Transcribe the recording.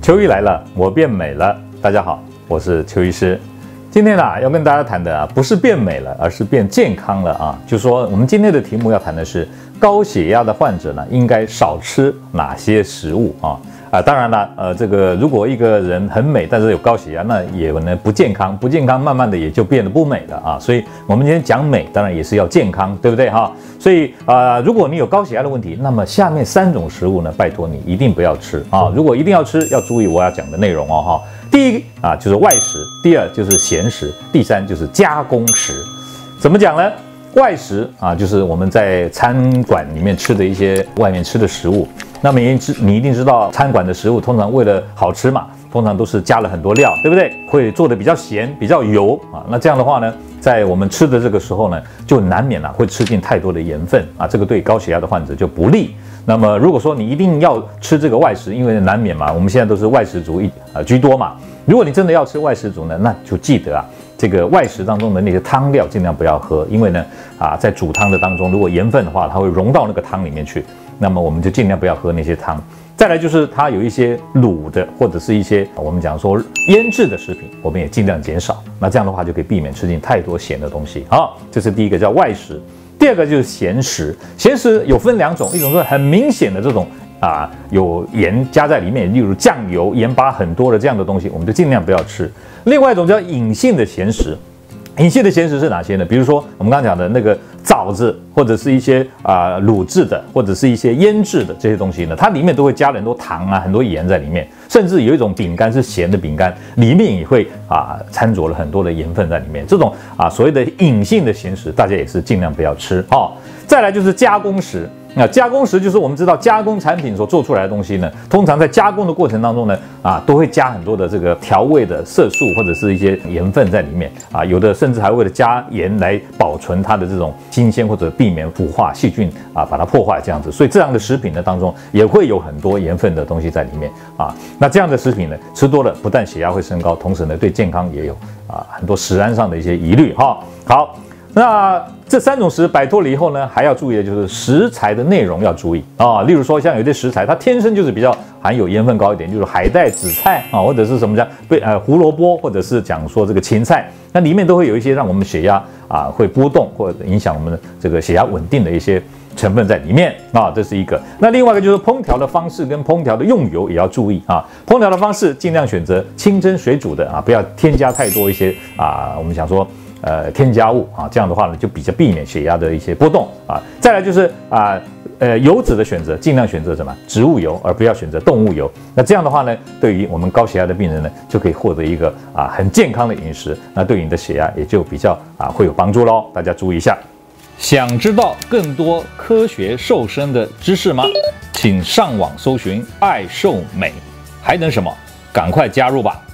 秋医来了，我变美了。大家好，我是邱医师。今天要跟大家谈的不是变美了，而是变健康了啊。就说我们今天的题目要谈的是高血压的患者呢，应该少吃哪些食物啊？当然了，这个如果一个人很美，但是有高血压，那也呢不健康，不健康，慢慢的也就变得不美了啊。所以我们今天讲美，当然也是要健康，对不对哈？所以如果你有高血压的问题，那么下面3种食物呢，拜托你一定不要吃啊。如果一定要吃，要注意我要讲的内容哦哈。第一就是外食，第二就是咸食，第三就是加工食。怎么讲呢？外食就是我们在餐馆里面吃的一些外面吃的食物。那么你一定知道，餐馆的食物通常为了好吃嘛，通常都是加了很多料，对不对？会做的比较咸、比较油那这样的话呢，在我们吃的这个时候呢，就难免会吃进太多的盐分这个对高血压的患者就不利。那么如果说你一定要吃这个外食，因为难免嘛，我们现在都是外食族居多嘛。如果你真的要吃外食族呢，那就记得这个外食当中的那些汤料尽量不要喝，因为呢在煮汤的当中，如果盐分的话，它会溶到那个汤里面去，那么我们就尽量不要喝那些汤。再来就是它有一些卤的或者是一些我们讲说腌制的食品，我们也尽量减少。那这样的话就可以避免吃进太多咸的东西。好，这是第一个叫外食。第二个就是咸食，咸食有分2种，一种是很明显的这种有盐加在里面，例如酱油、盐巴很多的这样的东西，我们就尽量不要吃。另外一种叫隐性的咸食，隐性的咸食是哪些呢？比如说我们刚刚讲的那个枣子，或者是一些卤制的，或者是一些腌制的这些东西呢，它里面都会加了很多糖很多盐在里面，甚至有一种饼干是咸的饼干，里面也会掺着了很多的盐分在里面。这种所谓的隐性的咸食，大家也是尽量不要吃再来就是加工食。那加工食就是我们知道加工产品所做出来的东西呢，通常在加工的过程当中呢，都会加很多的这个调味的色素或者是一些盐分在里面有的甚至还为了加盐来保存它的这种新鲜或者避免腐化细菌把它破坏这样子，所以这样的食品呢当中也会有很多盐分的东西在里面那这样的食品呢吃多了不但血压会升高，同时呢对健康也有很多食安上的一些疑虑好。那这3种食摆脱了以后呢，还要注意的就是食材的内容要注意例如说像有些食材它天生就是比较含有盐分高一点，就是海带、紫菜或者是什么胡萝卜，或者是讲说这个芹菜，那里面都会有一些让我们血压会波动或者影响我们的这个血压稳定的一些成分在里面这是一个。那另外一个就是烹调的方式跟烹调的用油也要注意烹调的方式尽量选择清蒸水煮的不要添加太多一些我们想说添加物这样的话呢就比较避免血压的一些波动再来就是油脂的选择，尽量选择什么植物油，而不要选择动物油。那这样的话呢，对于我们高血压的病人呢，就可以获得一个很健康的饮食，那对你的血压也就比较会有帮助咯。大家注意一下。想知道更多科学瘦身的知识吗？请上网搜寻爱瘦美，还等什么？赶快加入吧！